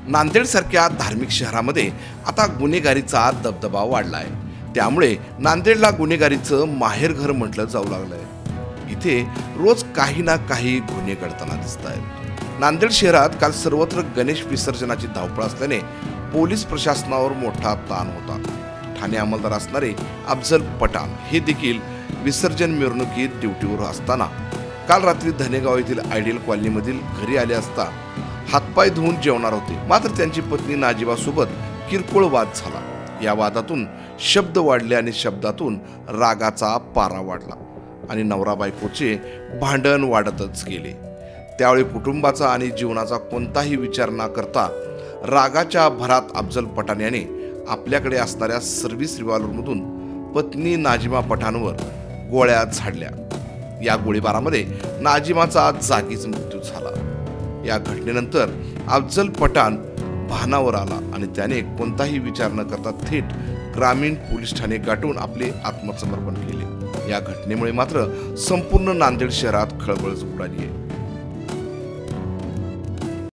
नांदेडसारख्या धार्मिक शहरामध्ये आता गुन्हेगारीचा दबदबा वाढलाय। त्यामुळे नांदेडला गुन्हेगारीचं माहेरघर म्हटलं जाऊ लागलंय। इथे रोज काही ना काही गुन्हे घडताना दिसत आहेत। नांदेड शहरात काल सर्वत्र गणेश विसर्जनाची धावपळ असल्याने पोलीस प्रशासनावर मोठा ताण होता। ठाणे अंमलदार असणारे अफजल पठाण हे देखील विसर्जन मिरवणुकीत ड्युटीवर असताना काल रात्री धनेगाव येथील आयडियल कॉलनीमधील घरी आले असता हातपाय धुवून जेवणार होते। मात्र त्यांची पत्नी नाजिबा सोबत किरकोळ वाद झाला। या वादातून शब्द वाढले आणि शब्दातून रागाचा पारा वाढला आणि नवरा बायकोचे भांडण वाढतच गेले। त्यावेळी कुटुंबाचा आणि जीवनाचा कोणताही विचार न करता रागाच्या भरात अफजल पठाण याने आपल्याकडे असणाऱ्या सर्व्हिस रिव्हॉल्वरमधून पत्नी नाजिमा पठाणवर गोळ्या झाडल्या। या गोळीबारामध्ये नाजिमाचा जागीच मृत्यू झाला। या घटनेनंतर अफजल पठाण भानावर आला आणि त्याने कोणताही विचार न करता थेट ग्रामीण पोलीस ठाणे गाठून आपले आत्मसमर्पण केले। या घटनेमुळे मात्र संपूर्ण नांदेड शहरात खळबळ उडाली आहे।